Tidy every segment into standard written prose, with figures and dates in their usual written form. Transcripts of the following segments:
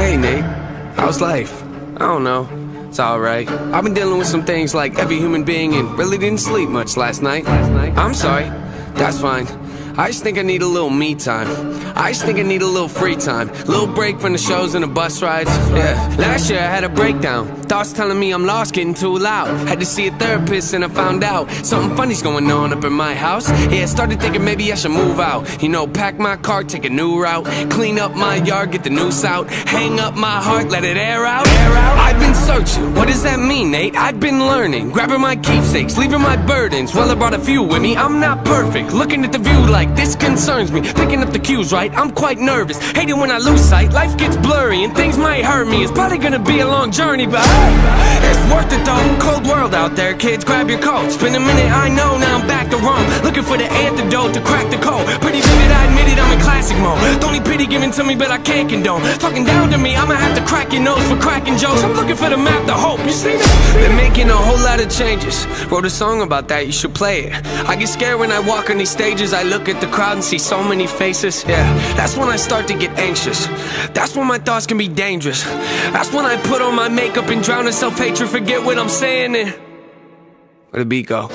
Hey Nate, how's life? I don't know, it's alright. I've been dealing with some things like every human being and really didn't sleep much last night. I'm sorry, that's fine. I just think I need a little me time. I just think I need a little free time. Little break from the shows and the bus rides. Yeah. Last year I had a breakdown. Thoughts telling me I'm lost, getting too loud. Had to see a therapist and I found out something funny's going on up in my house. Yeah, started thinking maybe I should move out. You know, pack my car, take a new route. Clean up my yard, get the noose out. Hang up my heart, let it air out. I've been searching, what does that mean, Nate? I've been learning, grabbing my keepsakes, leaving my burdens. Well, I brought a few with me, I'm not perfect. Looking at the view like this concerns me. Picking up the cues right, I'm quite nervous. Hate it when I lose sight, life gets blurry and things might hurt me. It's probably gonna be a long journey, but it's worth it though. Cold world out there, kids, grab your coats. Been a minute, I know, now I'm back to Rome. Looking for the antidote to crack the code. Pretty vivid, I admit it, I'm in classic mode. Don't need pity given to me, but I can't condone. Talking down to me, I'ma have to crack your nose for cracking jokes. I'm looking for the map to hope, you see that? Been making a whole lot of changes. Wrote a song about that, you should play it. I get scared when I walk on these stages. I look at the crowd and see so many faces. Yeah, that's when I start to get anxious. That's when my thoughts can be dangerous. That's when I put on my makeup and drown in self-hatred. Forget what I'm saying and where the beat go?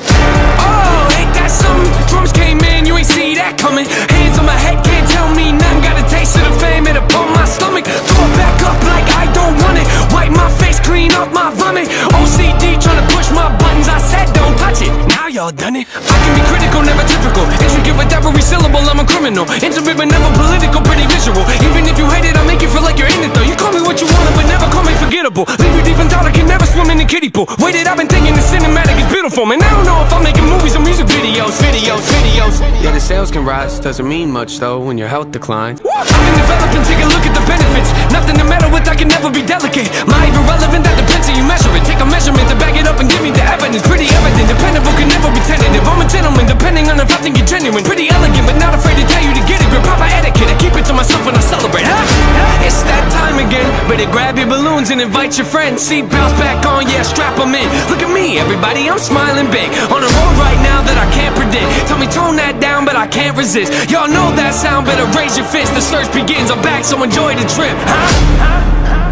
Oh, ain't that something? Drums came in, you ain't see that coming. Hands on my head, can't tell me nothing. Got a taste of the fame, it'll pump my stomach. Throw it back up like I don't want it. Wipe my face, clean up my vomit. OCD trying to push my buttons. I said don't touch it, now y'all done it. I can be critical, never typical. Intricate with every syllable, I'm a criminal. Intimate but never political, pretty visual. Even if you hate it, I make you feel like you're in it though. You call me what you want, but never call me forgettable. Leave you deep in thought, I can never swim in the kiddie pool. Waited, I've been thinking the cinematic is beautiful. Man, I don't know if I'm making movies or music videos. Yeah, the sales can rise, doesn't mean much though when your health declines. I've been developing, take a look at the benefits. Nothing to meddle with, I can never be delicate. My even relevant, that depends how you measure it. Take a measurement to back it up and give me the evidence. Pretty evident, dependable, can never be tentative. I'm a gentleman, depending on if I think you're genuine. Pretty elegant, but not afraid to tell you to get it. Grip proper etiquette, I keep it to myself when I celebrate. It's that time again, better grab your balloons and invite your friends. Seatbelts back on, yeah, strap them in. Look at me, everybody, I'm smiling big. On a road right now that I can't predict. Tell me tone that down, but I can't resist. Y'all know that sound, better raise your fist. The search begins, I'm back, so enjoy the trip.